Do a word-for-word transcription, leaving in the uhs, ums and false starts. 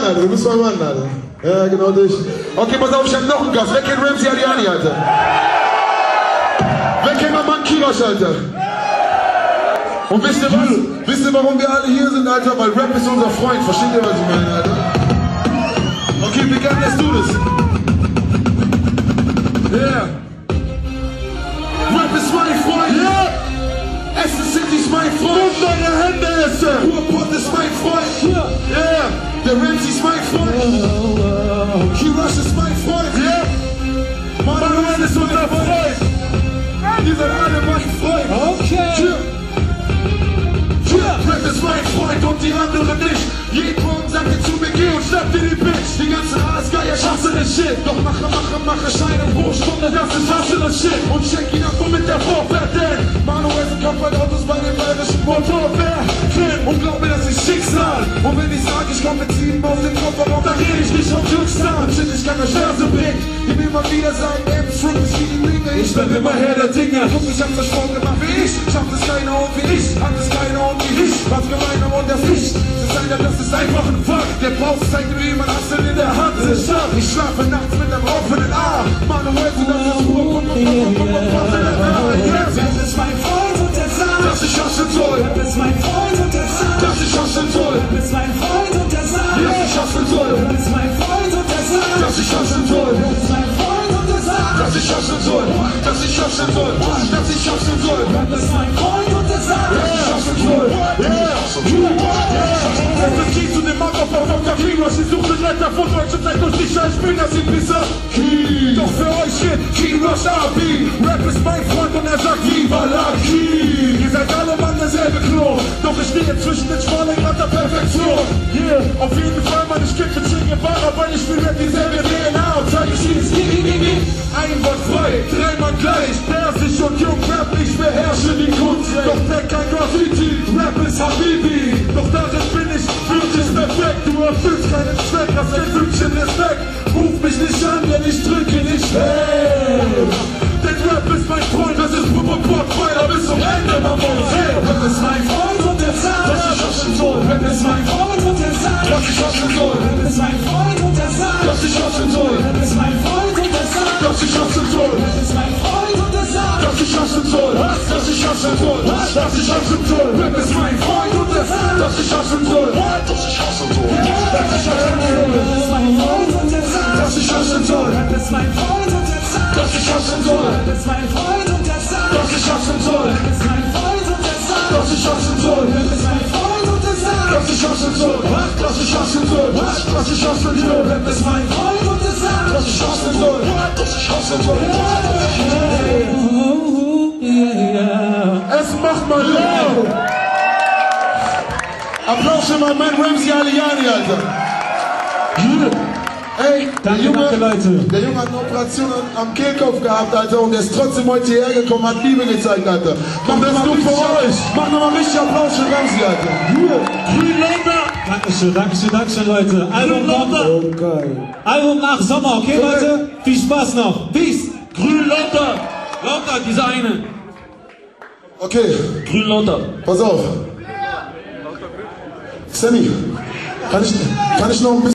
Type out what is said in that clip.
Alter, du bist mein Mann, Alter. Ja, genau dich. Okay, pass auf, ich hab noch einen Gast. Wer kennt Ramsey Aliani, Alter? Wer kennt mein Mann Kirosh, Alter? Und wisst ihr was? Wisst ihr, warum wir alle hier sind, Alter? Weil Rap ist unser Freund. Versteht ihr, was ich meine, Alter? Okay, wir gehen, let's do this. Yeah. Rap ist mein Freund. Yeah. Essen City ist mein Freund. Und deine Hände essen. Ruhrpott ist mein Freund. Yeah. Der Ramsey ist mein Freund. Kirosh ist mein Freund. Yeah. Manuel ist unser Freund. Die sind alle mein Freund. Okay. Yeah. Rap ist mein Freund und die anderen nicht. Jeden Morgen sagt ihr zu mir, geh und schnapp dir die Bitch. Die ganzen Aasgeier schaffst du das Shit. Doch mache, mache, mache Scheine pro Stunde, das ist hasse das Shit. Und check ihn ab und mit der Vorfahrt, denn Manuel sind Kampfballautos bei den bayerischen Motorwerken. Und glaub mir, das ist Schicksal. Und wenn ich sage, ich komm mit sieben aus dem Kofferraum, dann rede ich nicht auf Glückszahl. Shit, ich kann euch Verse bringen, die mir immer wieder sagen, M Fruit ist wie die Ringe. Ich bleib immer Herr der Dinge. Guck, ich hab versprochen gemacht wie ich. Schafft es keiner und wie ich. Hat es keiner und wie ich. Was gemeiner und der Fisch. Das ist einer, das ist einfach ein Fakt. Der Paus zeigt mir, wie man Hassel in der Hand ist. Ich schlafe nachts mit einem offenen Arm. Manuel, so das ist Ruhe und Rap ist mein Freund und der sagt, dass ich hassen soll. Rap ist mein Freund und der sagt, dass ich hassen soll. Rap ist mein Freund und der sagt, dass ich hassen soll. Rap ist mein Freund und der sagt, dass ich hassen soll. Rap ist mein Freund und der sagt, dass ich hassen soll. Dass ich hassen soll. Dass ich hassen soll. Rap ist mein Freund und der sagt, dass ich hassen soll. Das geht zu dem Motherfucker von der Kirosh. Ich suche Retter von Deutschland, seid euch sicher, ich bin das in Pisser. Doch für euch hier, Kirosh Abi. Rap ist mein Freund und er sagt Viva la Ki. Ihr seid alle Mann derselbe Klo. Doch ich stehe zwischen den schmalen Grad der Perfektion. Yeah, auf jeden Fall, Mann, ich kämpfe Che Guevara, weil ich will Rap dieselbe D N A. Und zeige ich jedes Gigi, einwandfrei, dreimal gleich. Persisch und jung, Rap, ich beherrsche die Kunst. Doch deck kein Graffiti, Rap ist Habibi. Doch darin bin ich wirklich perfekt. Du erfüllst keinen Zweck, hast ein Fünkchen Respekt. Ruf mich nicht an, denn ich drücke nicht weg. Denn Rap ist mein Freund, das ist Pop-Pop-Pop-Pfeiler bis zum Ende, man muss. Hey, Rap ist mein Freund und der sagt, dass ich hassen soll. Rap ist mein Freund und der sagt, dass ich hassen soll. Rap ist mein Freund und der sagt, dass ich hassen soll. Rap ist mein Freund und der sagt, dass ich hassen soll. Rap ist mein Freund und der sagt, dass ich hassen soll. Dass ich hassen soll. Dass ich hassen soll. Rap ist mein Freund und der sagt, dass ich hassen soll. Dass ich hassen soll. Dass ich hassen soll. Rap ist mein Freund und der sagt, dass ich hassen soll. Rap ist mein Freund und der sagt, dass ich hassen soll. Rap ist mein Freund und der sagt, dass ich hassen soll. Rap ist mein Freund und der sagt, dass ich hassen soll. Rap ist mein Freund und der sagt, dass ich hassen soll. Dass ich hassen soll. Dass ich hassen soll. Rap ist mein Freund und der sagt, dass ich hassen soll. Dass ich hassen soll. Es macht mal laut. Applaus für meinen Mann Ramsey Aliani, Alter. Ey, der Danke, Junge, danke, Leute. Der Junge hat eine Operation am Kehlkopf gehabt, Alter, und der ist trotzdem heute hierher gekommen, hat Liebe gezeigt, Alter. Mach das nur für euch. Mach nochmal richtig Applaus für Ramsey, Alter. Grünländer. Dankeschön, Dankeschön, Dankeschön, Leute. Album kommt. Okay. Album nach Sommer, okay, okay, Leute? Viel Spaß noch. Peace. Grünländer. Lauter, diese eine. Okay. Grünländer. Pass auf. Sammy, kann ich, kann ich noch ein bisschen